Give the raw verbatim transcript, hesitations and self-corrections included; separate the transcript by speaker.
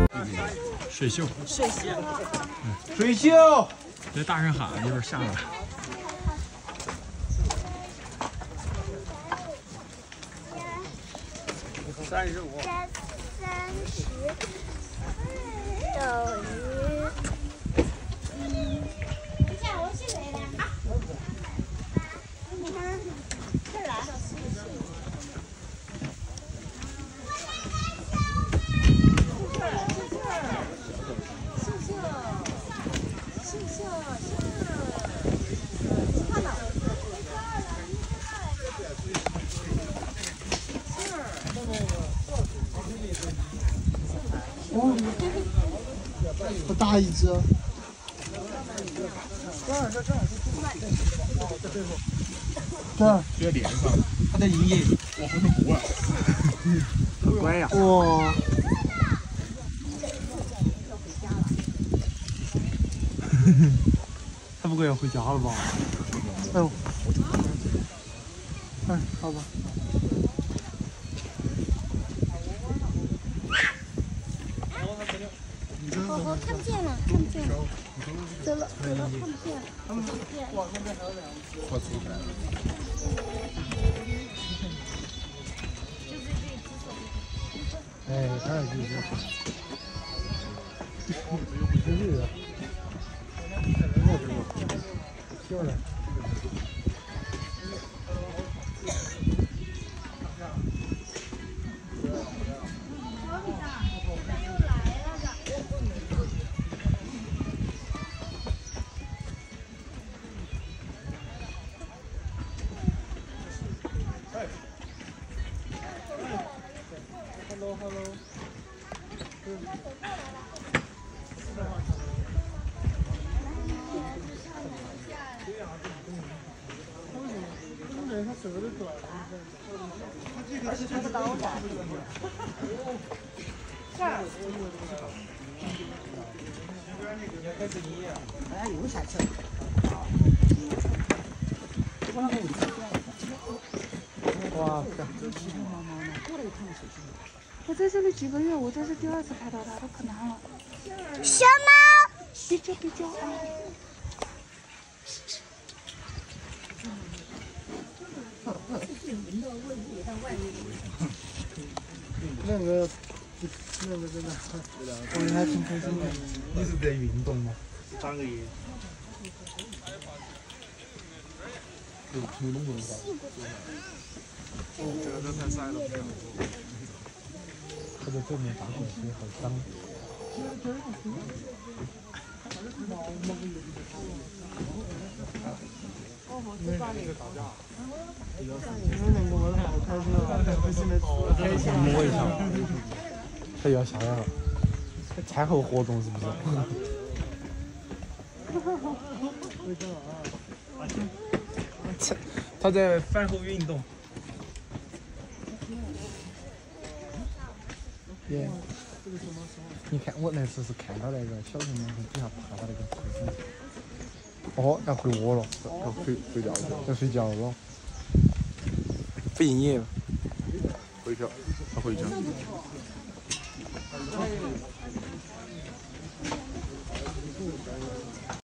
Speaker 1: 水袖，
Speaker 2: 水袖，
Speaker 3: 水袖，
Speaker 1: 别大声喊，一会儿下来。
Speaker 3: 三十五。
Speaker 4: 加三十等于一。等下我是谁的？你看，这儿来。
Speaker 5: 哦，好大一只。这儿，
Speaker 1: 这脸上，
Speaker 5: 它在营业。
Speaker 1: 我好像不啊，好乖呀。
Speaker 5: 哇！它不会要回家了吧？哎呦！哎，好吧。
Speaker 4: 我我看不见了，看不见了，走了走了，看不见了，看不见。
Speaker 1: 快出来了。
Speaker 5: 哎，他也是。不是的。就是。Hello, hello. 他手都短了，他这个是他的刀法。这儿。开始营业。哎，又下去了。哇！
Speaker 6: 我在这里几个月，我这是第二次拍到它，它可难了。
Speaker 4: 什么？
Speaker 6: 别叫别叫啊！
Speaker 5: 那个，那个真的，我还挺开心的。
Speaker 1: 你是在运动吗？
Speaker 3: 张个眼。
Speaker 1: 有冲动了吧？这个太晒了，不要。
Speaker 5: 它在正面打火机好脏。摸一下，它要下来了。餐后活动是不是？他在饭后运动。耶！你看我那次是看到那个小熊猫从底下爬到那个树上。哦，要回窝了，要回睡觉了，要睡觉了。不营业了。
Speaker 1: 回去，他回去。